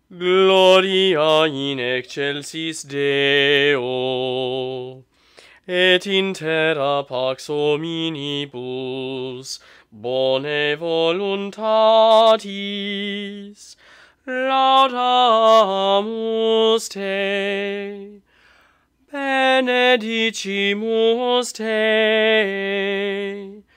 Gloria in excelsis Deo, et in terra pax hominibus bone voluntatis laudamus te, benedicimus te,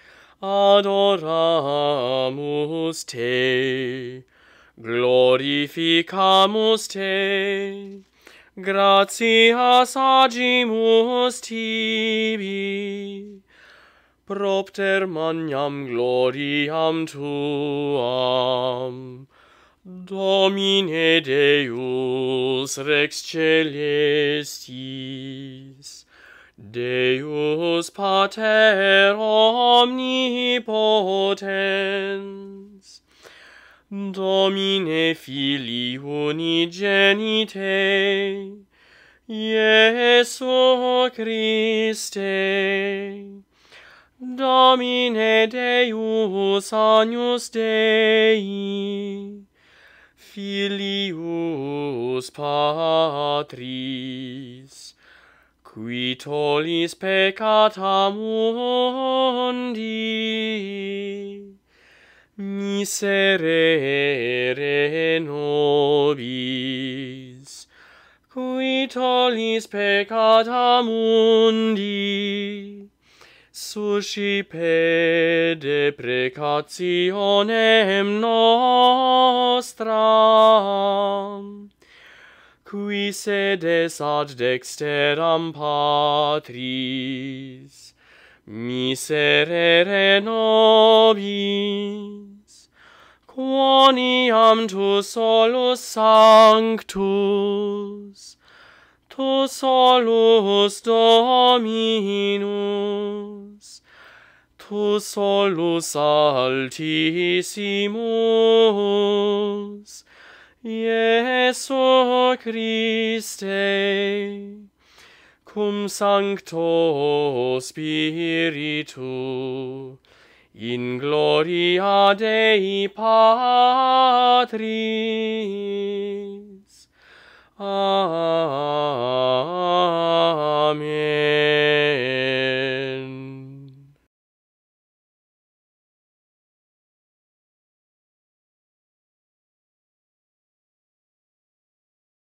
adoramus te, glorificamus te, gratias agimus tibi, propter magnam gloriam tuam, Domine Deus Rex Celestis, Deus Pater omnipotens, Domine Filii unigenite, Iesu Christe, Domine Deus agnus Dei, Filius Patris, qui tollis peccata mundi, miserere nobis, qui tollis peccata mundi, suscipe deprecationem nostram, qui sedes ad dexteram Patris, miserere nobis, quoniam tu solus sanctus, tu solus Dominus, tu solus Altissimus, Iesu Christe, cum Sancto Spiritu, in gloria Dei Patris. Amen.